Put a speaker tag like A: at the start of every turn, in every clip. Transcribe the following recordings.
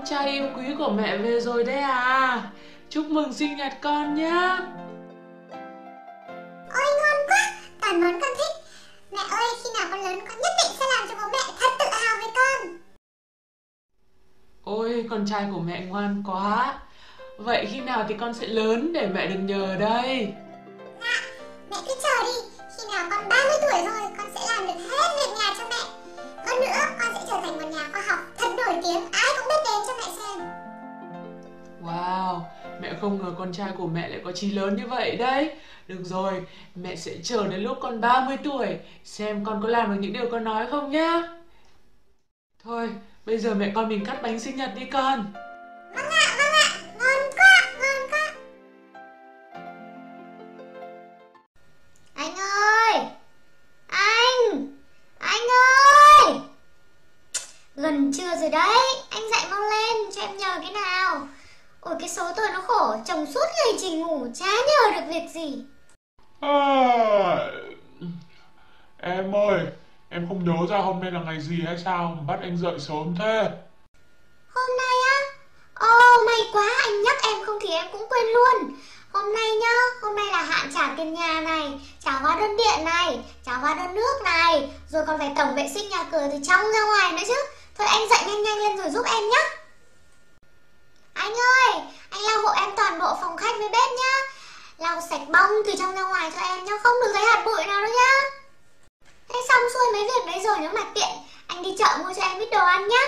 A: con trai yêu quý của mẹ về rồi đấy à. Chúc mừng sinh nhật con nhá.
B: Ôi ngon quá, toàn món con thích. Mẹ ơi, khi nào con lớn con nhất định sẽ làm cho bố mẹ thật tự hào về con.
A: Ôi, con trai của mẹ ngoan quá. Vậy khi nào thì con sẽ lớn để mẹ được nhờ đây?
B: Dạ, mẹ cứ chờ đi. Khi nào con 30 tuổi rồi, con sẽ làm được hết việc nhà cho mẹ. Hơn nữa, con sẽ trở thành một nhà khoa học thật nổi tiếng, ai cũng biết đến cho mẹ xem.
A: Wow, mẹ không ngờ con trai của mẹ lại có chí lớn như vậy đấy. Được rồi, mẹ sẽ chờ đến lúc con 30 tuổi, xem con có làm được những điều con nói không nhá. Thôi, bây giờ mẹ con mình cắt bánh sinh nhật đi con.
B: Vâng ạ, ngon quá, ngon quá. Anh ơi, anh ơi. Gần trưa rồi đấy, anh dậy mau lên, cho em nhờ cái nào. Ôi cái số tôi nó khổ, chồng suốt ngày chỉ ngủ, chả nhờ được việc gì.
C: Em ơi, em không nhớ ra hôm nay là ngày gì hay sao mà bắt anh dậy sớm thế?
B: Hôm nay á? Ồ may quá, anh nhắc em không thì em cũng quên luôn. Hôm nay nhá, hôm nay là hạn trả tiền nhà này, trả hóa đơn điện này, trả hóa đơn nước này, rồi còn phải tổng vệ sinh nhà cửa từ trong ra ngoài nữa chứ. Thôi anh dậy nhanh nhanh lên rồi giúp em nhá. Anh ơi, anh lau hộ em toàn bộ phòng khách với bếp nhá. Lau sạch bông từ trong ra ngoài cho em nhá, không được thấy hạt bụi nào đâu nhá. Thế xong xuôi mấy việc đấy rồi, nếu mà tiện anh đi chợ mua cho em ít đồ ăn nhá.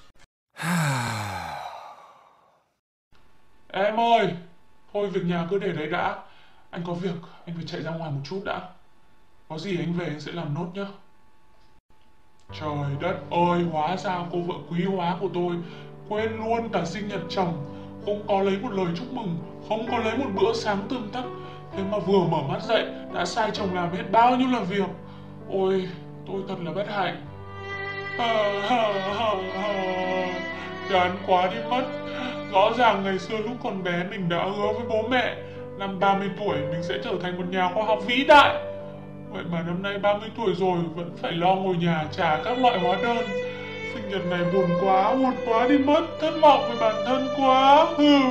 C: Em ơi, thôi việc nhà cứ để đấy đã. Anh có việc, anh phải chạy ra ngoài một chút đã. Có gì anh về anh sẽ làm nốt nhá. Trời đất ơi, hóa ra cô vợ quý hóa của tôi quên luôn cả sinh nhật chồng. Không có lấy một lời chúc mừng, không có lấy một bữa sáng tươm tất. Thế mà vừa mở mắt dậy đã sai chồng làm hết bao nhiêu là việc. Ôi, tôi thật là bất hạnh. Chán quá đi mất. Rõ ràng ngày xưa lúc còn bé mình đã hứa với bố mẹ năm 30 tuổi mình sẽ trở thành một nhà khoa học vĩ đại. Vậy mà năm nay 30 tuổi rồi vẫn phải lo ngồi nhà trả các loại hóa đơn. Sinh nhật này buồn quá đi mất. Thất vọng với bản thân quá.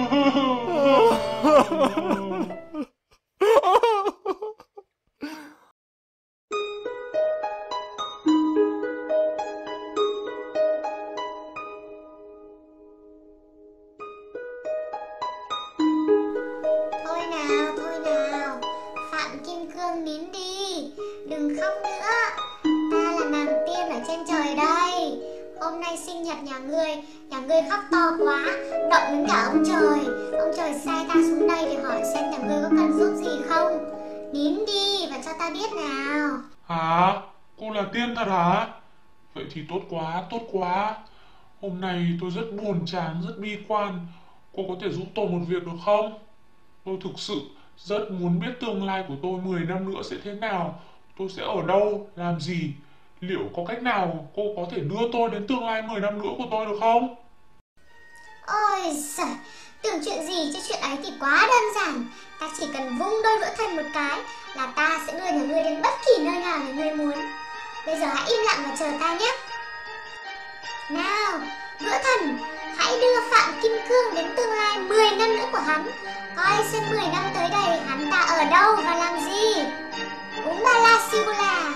B: Thôi nào, Phạm Kim Cương nín đi, đừng khóc nữa. Ta là nàng tiên ở trên trời đây. Hôm nay sinh nhật nhà ngươi khóc to quá, động đến cả ông trời. Ông trời sai ta xuống đây để hỏi xem nhà ngươi có cần giúp gì không. Nín đi và cho ta biết nào.
C: Hả? Cô là tiên thật hả? Vậy thì tốt quá. Hôm nay tôi rất buồn chán, rất bi quan. Cô có thể giúp tôi một việc được không? Tôi thực sự rất muốn biết tương lai của tôi 10 năm nữa sẽ thế nào. Tôi sẽ ở đâu, làm gì? Liệu có cách nào cô có thể đưa tôi đến tương lai 10 năm nữa của tôi được không?
B: Ôi giời, tưởng chuyện gì chứ chuyện ấy thì quá đơn giản. Ta chỉ cần vung đôi đũa thần một cái là ta sẽ đưa nhà ngươi đến bất kỳ nơi nào mà ngươi muốn. Bây giờ hãy im lặng và chờ ta nhé. Nào, đũa thần, hãy đưa Phạm Kim Cương đến tương lai 10 năm nữa của hắn. Coi xem 10 năm tới đây hắn ta ở đâu và làm gì. Umbala Sibula.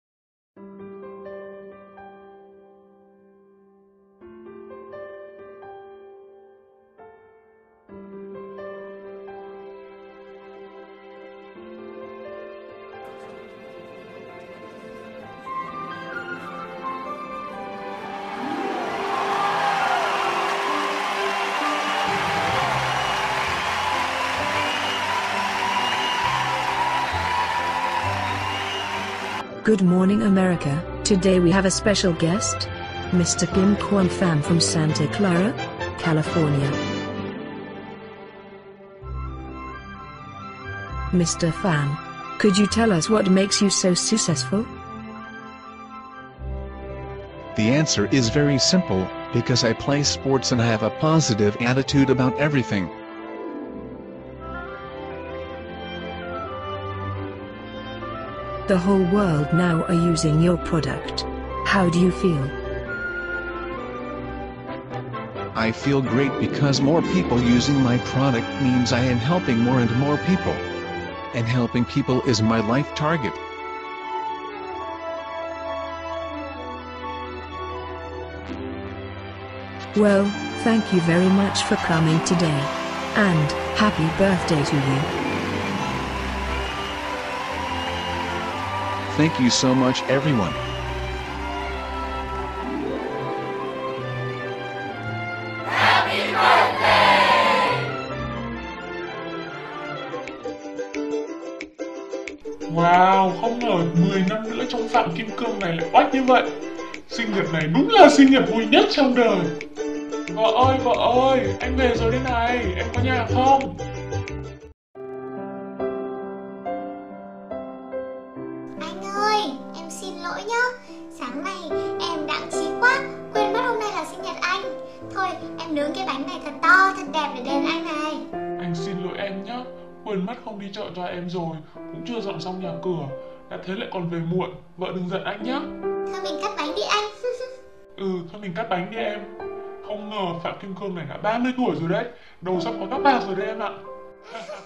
D: Good morning, America. Today we have a special guest, Mr. Kim Kwon Pham from Santa Clara, California. Mr. Pham, could you tell us what makes you so successful?
E: The answer is very simple, because I play sports and have a positive attitude about everything.
D: The whole world now are using your product. How do you feel?
E: I feel great because more people using my product means I am helping more and more people. And helping people is my life target.
D: Well, thank you very much for coming today. And happy birthday to you.
E: Thank you so much, everyone.
C: Wow, không ngờ 10 năm nữa trong Phạm Kim Cương này lại oách như vậy. Sinh nhật này đúng là sinh nhật vui nhất trong đời. Vợ ơi, anh về rồi đây này, em có nhà không?
B: Anh ơi, em xin lỗi nhá. Sáng nay em đãng trí quá, quên mất hôm nay là sinh nhật anh. Thôi, em nướng cái bánh này thật to, thật đẹp để đền anh này.
C: Anh xin lỗi em nhé, quên mất không đi chợ cho em rồi, cũng chưa dọn xong nhà cửa, đã thế lại còn về muộn, vợ đừng giận anh nhé.
B: Thôi mình cắt bánh đi anh.
C: Thôi mình cắt bánh đi em. Không ngờ Phạm Kim Cương này đã 30 tuổi rồi đấy, đầu sắp có tóc bạc rồi đấy em ạ.